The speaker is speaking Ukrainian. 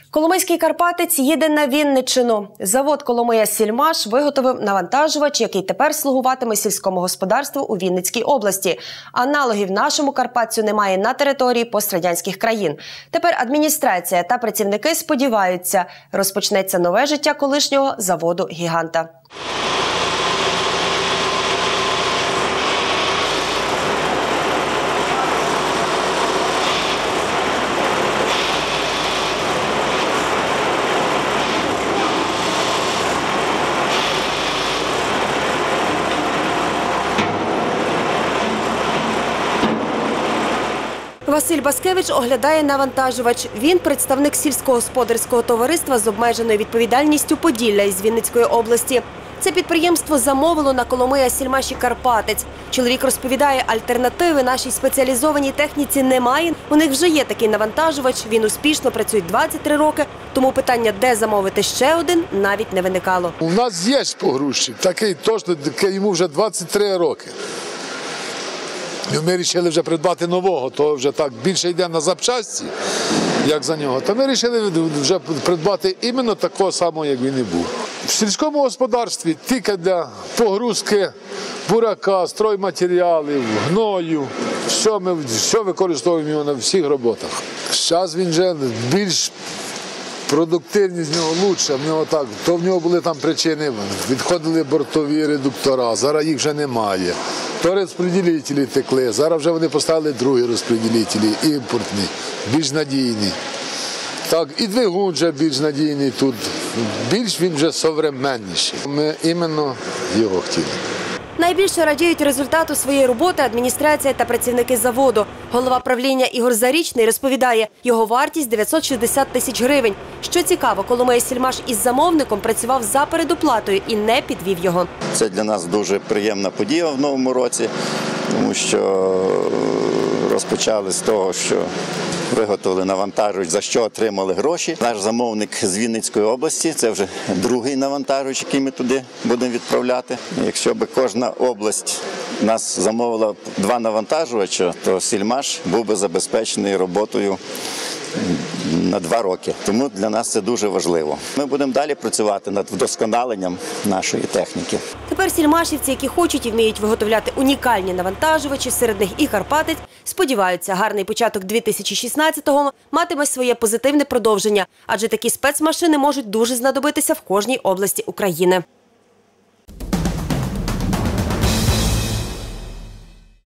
Коломийський Карпатець їде на Вінниччину. Завод «Коломия-Сільмаш» виготовив навантажувач, який тепер слугуватиме сільському господарству у Вінницькій області. Аналогів нашому Карпатцю немає на території пострадянських країн. Тепер адміністрація та працівники сподіваються, розпочнеться нове життя колишнього заводу-гіганта. Василь Баскевич оглядає навантажувач. Він – представник сільськогосподарського товариства з обмеженою відповідальністю «Поділля» із Вінницької області. Це підприємство замовило на «Коломия-Сільмаші» Карпатець. Чоловік розповідає, альтернативи нашій спеціалізованій техніці немає. У них вже є такий навантажувач, він успішно працює 23 роки, тому питання, де замовити ще один, навіть не виникало. У нас є погрузчик, такий точно, йому вже 23 роки. Ми вирішили вже придбати нового, то вже так більше йде на запчасті, як за нього. То ми вирішили вже придбати іменно такого самого, як він і був. В сільському господарстві тільки для погрузки бурака, стройматеріалів, гною. Все використовуємо його на всіх роботах. Зараз він вже більш продуктивність в нього лучша, то в нього були там причини, відходили бортові редуктора, зараз їх вже немає. То розподілителі текли, зараз вже вони поставили другі розподілителі, імпортні, більш надійні. Так, і двигун вже більш надійний тут, більш він вже современніший. Ми іменно його хотіли. Найбільше радіють результату своєї роботи адміністрація та працівники заводу. Голова правління Ігор Зарічний розповідає, його вартість – 960 тисяч гривень. Що цікаво, «Коломия-Сільмаш» із замовником працював за передоплатою і не підвів його. Це для нас дуже приємна подія в новому році, тому що розпочали з того, що виготовили навантажувач, за що отримали гроші. Наш замовник з Вінницької області, це вже другий навантажувач, який ми туди будемо відправляти. Якщо б кожна область нас замовила 2 навантажувача, то «Сільмаш» був би забезпечений роботою на 2 роки. Тому для нас це дуже важливо. Ми будемо далі працювати над вдосконаленням нашої техніки. Тепер сільмашівці, які хочуть і вміють виготовляти унікальні навантажувачі, серед них і Карпатець, сподіваються, гарний початок 2016-го матиме своє позитивне продовження, адже такі спецмашини можуть дуже знадобитися в кожній області України.